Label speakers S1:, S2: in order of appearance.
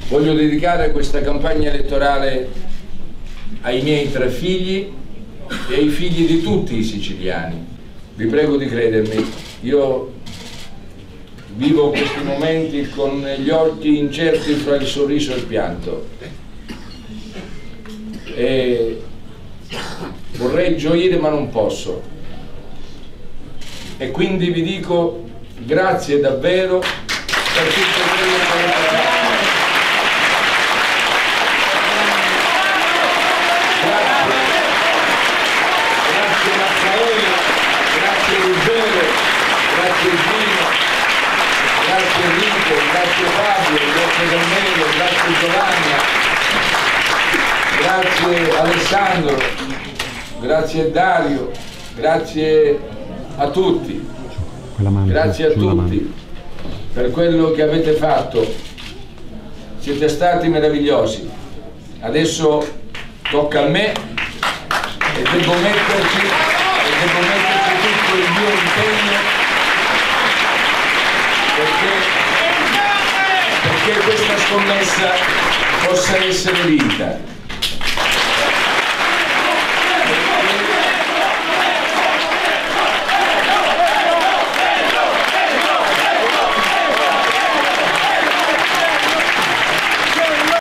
S1: Voglio dedicare questa campagna elettorale ai miei 3 figli e ai figli di tutti i siciliani. Vi prego di credermi, io vivo questi momenti con gli occhi incerti fra il sorriso e il pianto e vorrei gioire ma non posso, e quindi vi dico grazie davvero per tutto quello che avete fatto. Grazie Raffaele, grazie Ruggero, grazie Gino, grazie Enrico, grazie Fabio, grazie Carmelo, grazie Giovanna, grazie Alessandro, grazie Dario, grazie a tutti, grazie a tutti per quello che avete fatto, siete stati meravigliosi. Adesso tocca a me e devo metterci tutto il mio impegno perché questa scommessa possa essere vinta.